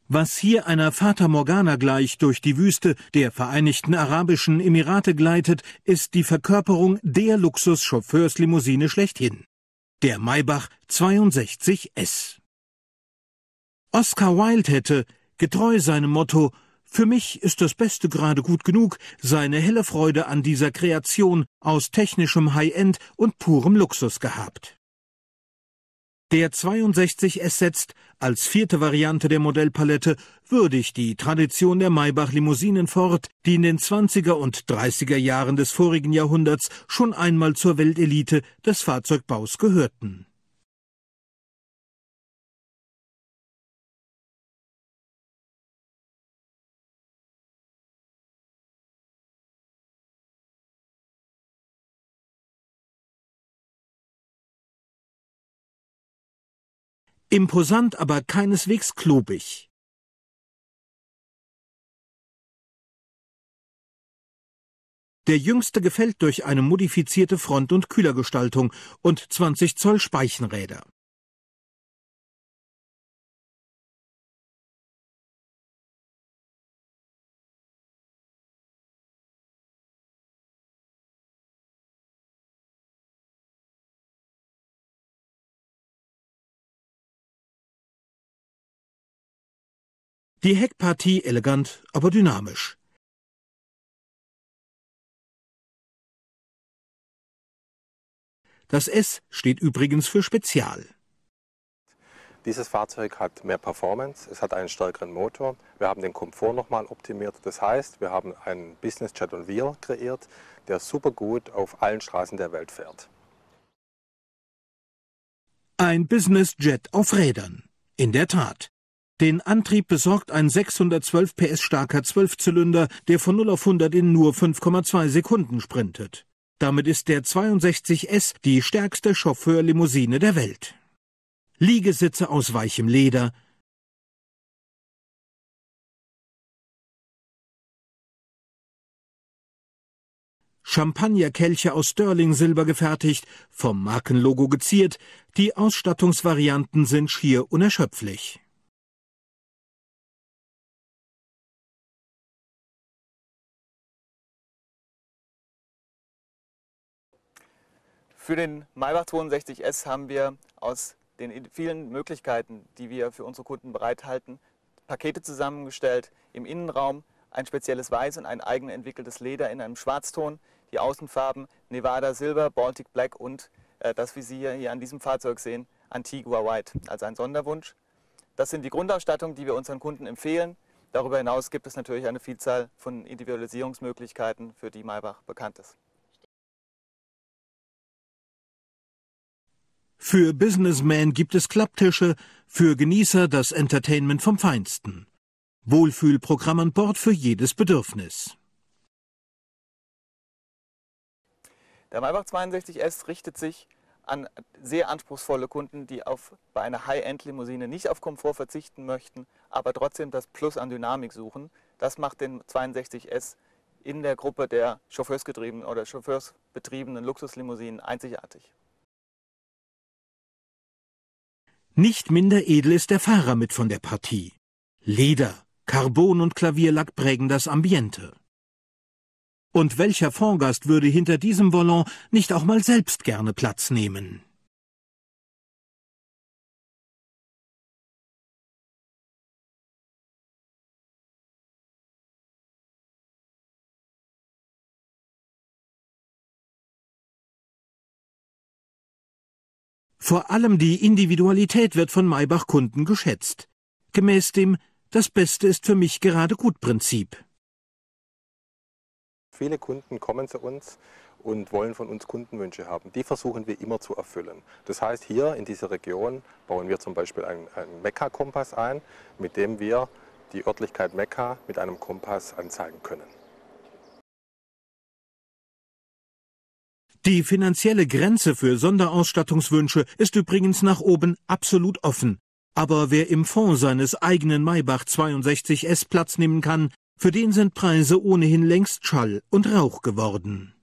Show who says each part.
Speaker 1: Was hier einer Fata Morgana gleich durch die Wüste der Vereinigten Arabischen Emirate gleitet, ist die Verkörperung der Luxus-Chauffeurslimousine schlechthin. Der Maybach 62S. Oscar Wilde hätte, getreu seinem Motto »Für mich ist das Beste gerade gut genug«, seine helle Freude an dieser Kreation aus technischem High-End und purem Luxus gehabt. Der 62S setzt, als vierte Variante der Modellpalette, würdig die Tradition der Maybach-Limousinen fort, die in den 20er und 30er Jahren des vorigen Jahrhunderts schon einmal zur Weltelite des Fahrzeugbaus gehörten. Imposant, aber keineswegs klobig. Der jüngste gefällt durch eine modifizierte Front- und Kühlergestaltung und 20 Zoll Speichenräder. Die Heckpartie elegant, aber dynamisch. Das S steht übrigens für Spezial.
Speaker 2: Dieses Fahrzeug hat mehr Performance, es hat einen stärkeren Motor, wir haben den Komfort nochmal optimiert. Das heißt, wir haben einen Business Jet on Wheel kreiert, der super gut auf allen Straßen der Welt fährt.
Speaker 1: Ein Business Jet auf Rädern. In der Tat. Den Antrieb besorgt ein 612 PS starker Zwölfzylinder, der von 0 auf 100 in nur 5,2 Sekunden sprintet. Damit ist der 62S die stärkste Chauffeurlimousine der Welt. Liegesitze aus weichem Leder, Champagnerkelche aus Sterling-Silber gefertigt, vom Markenlogo geziert, die Ausstattungsvarianten sind schier unerschöpflich.
Speaker 3: Für den Maybach 62S haben wir aus den vielen Möglichkeiten, die wir für unsere Kunden bereithalten, Pakete zusammengestellt. Im Innenraum ein spezielles Weiß und ein eigen entwickeltes Leder in einem Schwarzton. Die Außenfarben Nevada Silber, Baltic Black und das, wie Sie hier an diesem Fahrzeug sehen, Antigua White, also ein Sonderwunsch. Das sind die Grundausstattungen, die wir unseren Kunden empfehlen. Darüber hinaus gibt es natürlich eine Vielzahl von Individualisierungsmöglichkeiten, für die Maybach bekannt ist.
Speaker 1: Für Businessmen gibt es Klapptische, für Genießer das Entertainment vom Feinsten. Wohlfühlprogramm an Bord für jedes Bedürfnis.
Speaker 3: Der Maybach 62S richtet sich an sehr anspruchsvolle Kunden, die bei einer High-End-Limousine nicht auf Komfort verzichten möchten, aber trotzdem das Plus an Dynamik suchen. Das macht den 62S in der Gruppe der chauffeursgetriebenen oder chauffeursbetriebenen Luxuslimousinen einzigartig.
Speaker 1: Nicht minder edel ist der Fahrer mit von der Partie. Leder, Carbon und Klavierlack prägen das Ambiente. Und welcher Fondsgast würde hinter diesem Volant nicht auch mal selbst gerne Platz nehmen? Vor allem die Individualität wird von Maybach-Kunden geschätzt. Gemäß dem »Das Beste ist für mich gerade gut« Prinzip.
Speaker 2: Viele Kunden kommen zu uns und wollen von uns Kundenwünsche haben. Die versuchen wir immer zu erfüllen. Das heißt, hier in dieser Region bauen wir zum Beispiel einen Mekka-Kompass ein, mit dem wir die Örtlichkeit Mekka mit einem Kompass anzeigen können.
Speaker 1: Die finanzielle Grenze für Sonderausstattungswünsche ist übrigens nach oben absolut offen. Aber wer im Fonds seines eigenen Maybach 62S Platz nehmen kann, für den sind Preise ohnehin längst Schall und Rauch geworden.